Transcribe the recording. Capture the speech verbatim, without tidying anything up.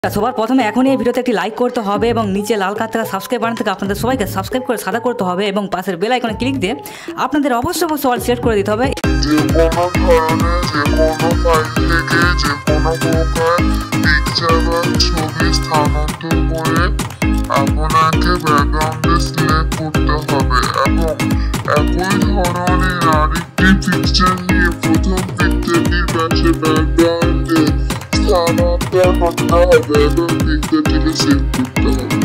সবার প্রথমে এখনই এই ভিডিওতে একটি লাইক করতে হবে এবং নিচে লাল কার থেকে সাবস্ক্রাইব বাটন থেকে আপনাদের সবাইকে সাবস্ক্রাইব করে সাদা করতে হবে এবং পাশের বেল আইকনে ক্লিক দিয়ে আপনাদের অবশ্যই অবশ্যই অল সিলেক্ট করে দিতে হবে। যে কোনো ধরনের যে কোনো ফাইল থেকে যে কোনো প্রকার পিকচার বা ছবি স্থানান্তর করে আপনাকে ব্যাকগ্রাউন্ডে সিলেক্ট করতে হবে এবং একই ধরনের আরেকটি পিকচার নিয়ে প্রথম পিকচারটির পাশে ব্যাকগ্রাউন্ডে স্থানান্তর করতে হবে এবং পিকচারটিকে সেভ করতে হবে।